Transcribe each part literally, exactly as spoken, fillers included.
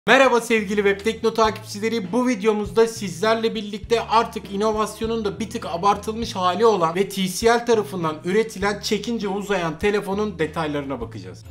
Merhaba sevgili Web Tekno takipçileri, bu videomuzda sizlerle birlikte artık inovasyonun da bir tık abartılmış hali olan ve T C L tarafından üretilen çekince uzayan telefonun detaylarına bakacağız.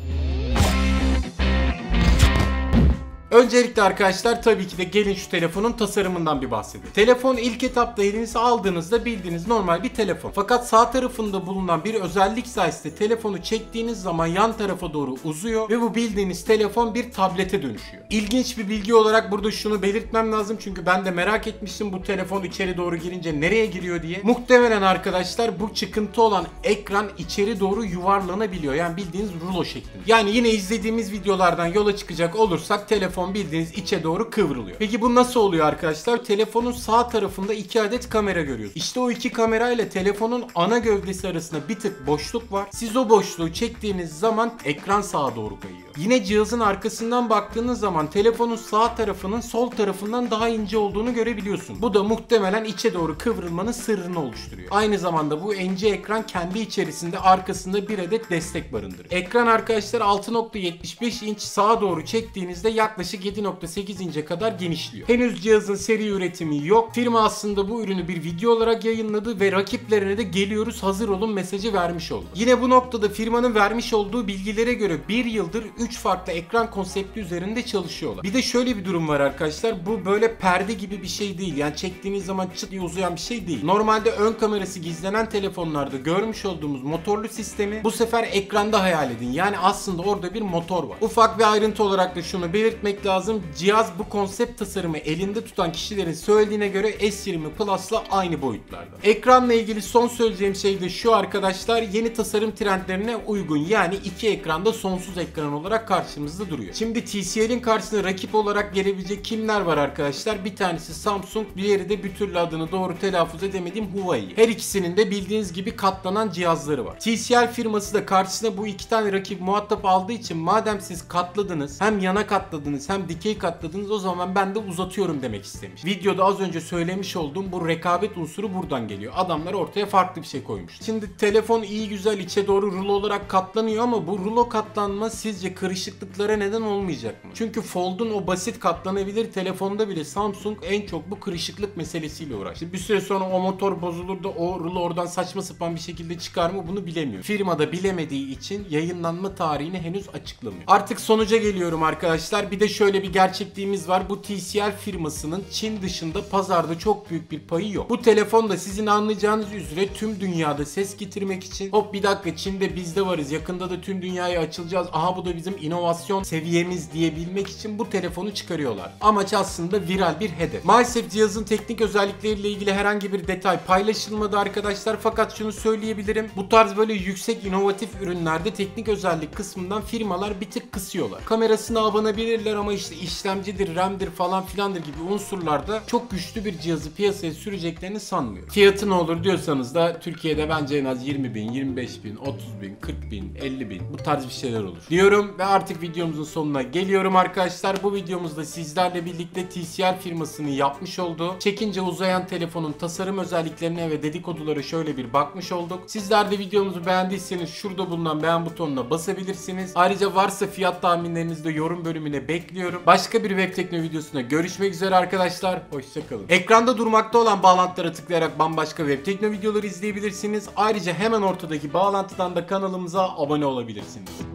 Öncelikle arkadaşlar tabii ki de gelin şu telefonun tasarımından bir bahsedelim. Telefon ilk etapta elinize aldığınızda bildiğiniz normal bir telefon. Fakat sağ tarafında bulunan bir özellik sayesinde telefonu çektiğiniz zaman yan tarafa doğru uzuyor ve bu bildiğiniz telefon bir tablete dönüşüyor. İlginç bir bilgi olarak burada şunu belirtmem lazım, çünkü ben de merak etmiştim bu telefon içeri doğru girince nereye giriyor diye. Muhtemelen arkadaşlar bu çıkıntı olan ekran içeri doğru yuvarlanabiliyor. Yani bildiğiniz rulo şeklinde. Yani yine izlediğimiz videolardan yola çıkacak olursak telefon bildiğiniz içe doğru kıvrılıyor. Peki bu nasıl oluyor arkadaşlar? Telefonun sağ tarafında iki adet kamera görüyoruz. İşte o iki kamera ile telefonun ana gövdesi arasında bir tık boşluk var. Siz o boşluğu çektiğiniz zaman ekran sağa doğru kayıyor. Yine cihazın arkasından baktığınız zaman telefonun sağ tarafının sol tarafından daha ince olduğunu görebiliyorsun. Bu da muhtemelen içe doğru kıvrılmanın sırrını oluşturuyor. Aynı zamanda bu ince ekran kendi içerisinde arkasında bir adet destek barındırıyor. Ekran arkadaşlar altı nokta yetmiş beş inç, sağa doğru çektiğinizde yaklaşık yedi nokta sekiz inçe kadar genişliyor. Henüz cihazın seri üretimi yok. Firma aslında bu ürünü bir video olarak yayınladı ve rakiplerine de geliyoruz hazır olun mesajı vermiş oldu. Yine bu noktada firmanın vermiş olduğu bilgilere göre bir yıldır üç farklı ekran konsepti üzerinde çalışıyorlar. Bir de şöyle bir durum var arkadaşlar. Bu böyle perde gibi bir şey değil. Yani çektiğiniz zaman çıt diye uzayan bir şey değil. Normalde ön kamerası gizlenen telefonlarda görmüş olduğumuz motorlu sistemi bu sefer ekranda hayal edin. Yani aslında orada bir motor var. Ufak bir ayrıntı olarak da şunu belirtmek lazım. Cihaz bu konsept tasarımı elinde tutan kişilerin söylediğine göre S yirmi Plus'la aynı boyutlarda. Ekranla ilgili son söyleyeceğim şey de şu arkadaşlar. Yeni tasarım trendlerine uygun. Yani iki ekranda sonsuz ekran olarak karşımızda duruyor. Şimdi T C L'in karşısına rakip olarak gelebilecek kimler var arkadaşlar? Bir tanesi Samsung, diğeri de bir türlü adını doğru telaffuz edemediğim Huawei. Her ikisinin de bildiğiniz gibi katlanan cihazları var. T C L firması da karşısına bu iki tane rakip muhatap aldığı için madem siz katladınız, hem yana katladınız hem dikey katladınız, o zaman ben de uzatıyorum demek istemiş. Videoda az önce söylemiş olduğum bu rekabet unsuru buradan geliyor. Adamlar ortaya farklı bir şey koymuş. Şimdi telefon iyi güzel içe doğru rulo olarak katlanıyor ama bu rulo katlanma sizce kırışıklıklara neden olmayacak mı? Çünkü Fold'un o basit katlanabilir telefonda bile Samsung en çok bu kırışıklık meselesiyle uğraştı. Bir süre sonra o motor bozulur da o rulo oradan saçma sapan bir şekilde çıkar mı bunu bilemiyor. Firma da bilemediği için yayınlanma tarihini henüz açıklamıyor. Artık sonuca geliyorum arkadaşlar. Bir de şöyle bir gerçekliğimiz var. Bu T C L firmasının Çin dışında pazarda çok büyük bir payı yok. Bu telefon da sizin anlayacağınız üzere tüm dünyada ses getirmek için, hop bir dakika Çin'de biz de varız, yakında da tüm dünyaya açılacağız, aha bu da bizim inovasyon seviyemiz diyebilmek için bu telefonu çıkarıyorlar. Amaç aslında viral bir hedef. Maalesef cihazın teknik özellikleriyle ilgili herhangi bir detay paylaşılmadı arkadaşlar, fakat şunu söyleyebilirim. Bu tarz böyle yüksek inovatif ürünlerde teknik özellik kısmından firmalar bir tık kısıyorlar. Kamerasına abanabilirler ama işte işlemcidir, RAM'dir falan filandır gibi unsurlarda çok güçlü bir cihazı piyasaya süreceklerini sanmıyorum. Fiyatı ne olur diyorsanız da Türkiye'de bence en az yirmi bin, yirmi beş bin, otuz bin, kırk bin, elli bin bu tarz bir şeyler olur diyorum ve artık videomuzun sonuna geliyorum arkadaşlar. Bu videomuzda sizlerle birlikte T C L firmasının yapmış olduğu çekince uzayan telefonun tasarım özelliklerine ve dedikodulara şöyle bir bakmış olduk. Sizler de videomuzu beğendiyseniz şurada bulunan beğen butonuna basabilirsiniz. Ayrıca varsa fiyat tahminlerinizi de yorum bölümüne bekliyorum. Başka bir Web Tekno videosunda görüşmek üzere arkadaşlar. Hoşçakalın. Ekranda durmakta olan bağlantılara tıklayarak bambaşka Web Tekno videoları izleyebilirsiniz. Ayrıca hemen ortadaki bağlantıdan da kanalımıza abone olabilirsiniz.